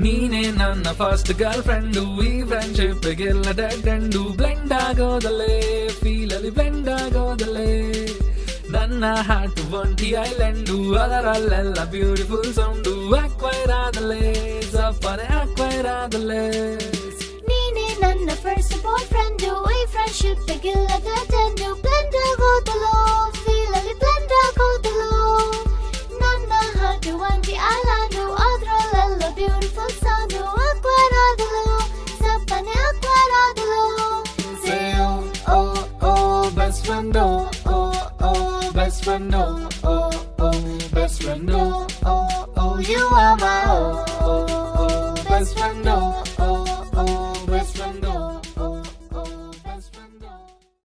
ನೀನೇ ನನ್ನ first girl friend, ಈ ಫ್ರೆಂಡ್ಶಿಪ್ ಗೆಲ್ಲ ಡೆಡ್ ಎಂಡು. ಬ್ಲೆಂಡ್ ಆಗೋದಲ್ಲೇ ಫೀಲ್ ಅಲ್ಲಿ ಬ್ಲೆಂಡ್ ಆಗೋದಲ್ಲೇ ನನ್ನ ಹಾರ್ಟ್ ಒಂಟಿ ಐಲ್ಯಾಂಡು, ಅದರಲ್ಲೆಲ್ಲ ಬ್ಯೂಟಿಫುಲ್ ಸೌಂಡು. ಅಕ್ವೈರ್ ಆದಲ್ಲೇ ಸಪ್ಪನೆ ಅಕ್ವೈರ್ ಆದಲ್ಲೇ ನೀನೇ ನನ್ನ ಫಸ್ಟ್ ಬಾಯ್ ಫ್ರೆಂಡು, ಈ ಫ್ರೆಂಡ್ಶಿಪ್ ಗೆಲ್ಲ ಡೆಡ್ ಎಂಡು. ಬ್ಲೆಂಡ್ ಆಗೋದಲ್ಲೋ ಫೀಲ್ ಅಲ್ಲಿ ಬ್ಲೆಂಡ್ ಆಗೋದಲ್ಲೋ ನನ್ನ ಹಾರ್ಟ್ ಒಂಟಿ ಐಲ್ಯಾಂಡು, ಅದರಲ್ಲೆಲ್ಲ ಬ್ಯೂಟಿಫುಲ್ ಸೌಂಡು. ಅಕ್ವೈರ್ ಆದಲ್ಲೋ ಸಪ್ಪನೆ ಅಕ್ವೈರ್ ಆದಲ್ಲೋ. Say oh, oh, oh, best friend, oh, oh, oh, best friend, oh, oh, oh, best friend, oh, oh, oh, you are